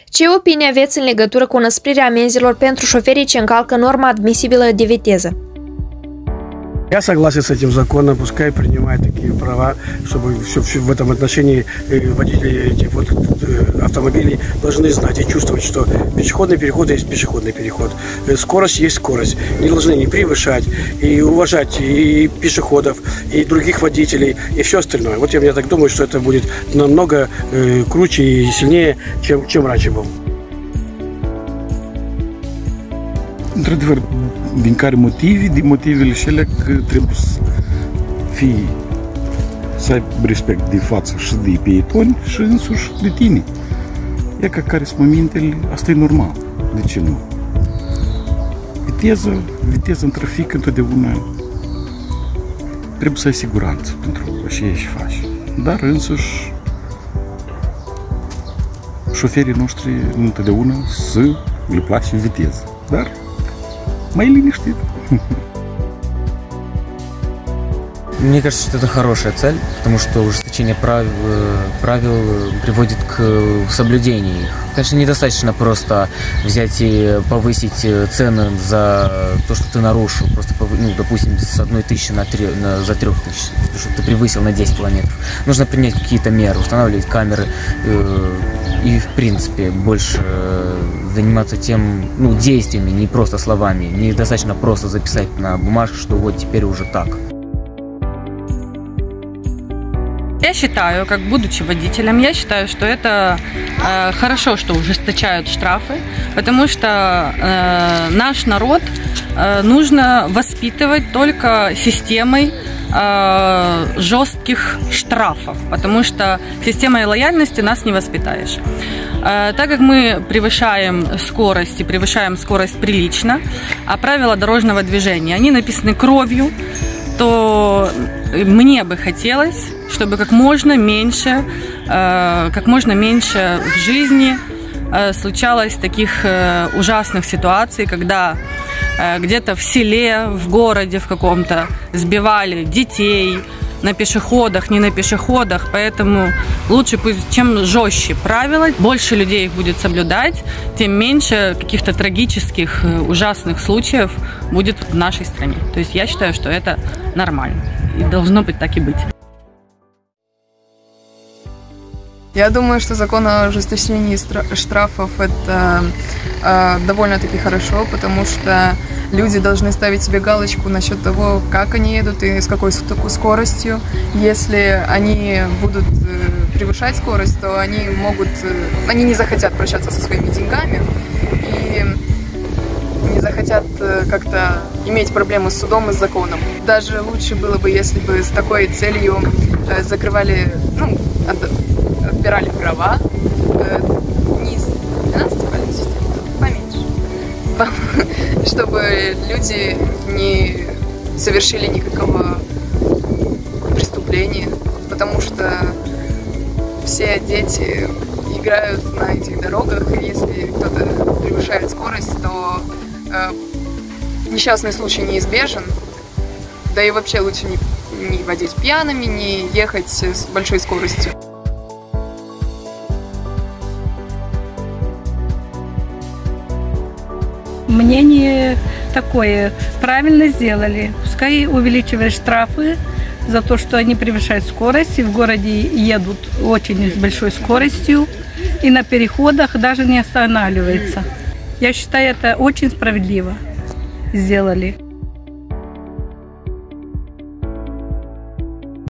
Ce opinie aveți în legătură cu înăsprirea amenzilor pentru șoferii ce încalcă norma admisibilă de viteză? Я согласен с этим законом, пускай принимают такие права, чтобы все в этом отношении водители этих вот автомобилей должны знать и чувствовать, что пешеходный переход есть пешеходный переход, скорость есть скорость. Не должны не превышать, и уважать и пешеходов, и других водителей, и все остальное. Вот я так думаю, что это будет намного круче и сильнее, чем раньше был. Într-adevăr, din care motivele și ele că trebuie să ai respect de față și de pietoni și însuși de tine. E ca care sunt momentele, asta e normal. De ce nu? Viteză în trafic întotdeauna trebuie să ai siguranță pentru așa și faci. Dar însuși șoferii noștri întotdeauna să le place viteză. Dar mai liniștit. Мне кажется, что это хорошая цель, потому что ужесточение правил приводит к соблюдению их. Конечно, недостаточно просто взять и повысить цены за то, что ты нарушил, просто, допустим, с 1000 за 3000, что ты превысил на 10 километров. Нужно принять какие-то меры, устанавливать камеры и, в принципе, больше заниматься тем, действиями, не просто словами. Недостаточно просто записать на бумажке, что вот теперь уже так. Я считаю, как будучи водителем, я считаю, что это хорошо, что ужесточают штрафы, потому что наш народ нужно воспитывать только системой жестких штрафов, потому что системой лояльности нас не воспитаешь. Так как мы превышаем скорость и превышаем скорость прилично, а правила дорожного движения, они написаны кровью, то мне бы хотелось, чтобы как можно меньше в жизни случалось таких ужасных ситуаций, когда где-то в селе, в городе в каком-то сбивали детей на пешеходах, не на пешеходах, поэтому лучше пусть, чем жестче правила, больше людей их будет соблюдать, тем меньше каких-то трагических, ужасных случаев будет в нашей стране. То есть я считаю, что это нормально и должно быть так и быть. Я думаю, что закон о ужесточении штрафов – это довольно-таки хорошо, потому что люди должны ставить себе галочку насчет того, как они едут и с какой скоростью. Если они будут превышать скорость, то они не захотят прощаться со своими деньгами и не захотят как-то иметь проблемы с судом и с законом. Даже лучше было бы, если бы с такой целью закрывали, отбирали права не из 12-бальной системы, поменьше, чтобы люди не совершили никакого преступления, потому что все дети играют на этих дорогах, и если кто-то превышает скорость, то несчастный случай неизбежен, да и вообще лучше не водить пьяными, не ехать с большой скоростью. Мнение такое, правильно сделали. Пускай увеличивают штрафы за то, что они превышают скорость, и в городе едут очень с большой скоростью, и на переходах даже не останавливаются. Я считаю, это очень справедливо сделали.